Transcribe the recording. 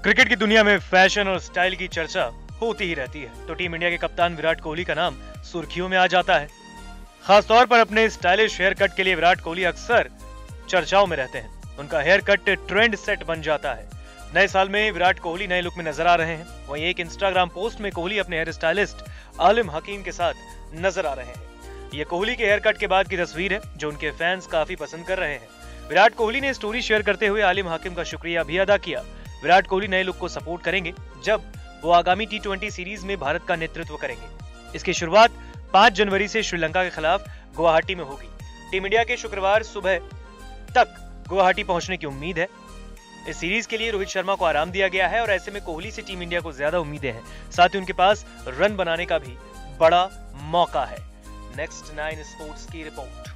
Cricket की दुनिया में फैशन और स्टाइल की चर्चा होती ही रहती है, तो टीम इंडिया के कप्तान विराट कोहली का नाम सुर्खियों में आ जाता है। खासतौर पर अपने स्टाइलिश हेयर कट के लिए विराट कोहली अक्सर चर्चाओं में रहते हैं। उनका हेयर कट ट्रेंड सेट बन जाता है। नए साल में विराट कोहली नए लुक में नजर आ रहे हैं। वहीं एक इंस्टाग्राम पोस्ट में कोहली अपने हेयर स्टाइलिस्ट आलिम हकीम के साथ नजर आ रहे हैं। ये कोहली के हेयर कट के बाद की तस्वीर है, जो उनके फैंस काफी पसंद कर रहे हैं। विराट कोहली ने स्टोरी शेयर करते हुए आलिम हकीम का शुक्रिया भी अदा किया। विराट कोहली नए लुक को सपोर्ट करेंगे जब वो आगामी T20 सीरीज में भारत का नेतृत्व करेंगे। इसकी शुरुआत 5 जनवरी से श्रीलंका के खिलाफ गुवाहाटी में होगी। टीम इंडिया के शुक्रवार सुबह तक गुवाहाटी पहुंचने की उम्मीद है। इस सीरीज के लिए रोहित शर्मा को आराम दिया गया है और ऐसे में कोहली से टीम इंडिया को ज्यादा उम्मीदें हैं। साथ ही उनके पास रन बनाने का भी बड़ा मौका है। नेक्स्ट 9 स्पोर्ट्स की रिपोर्ट।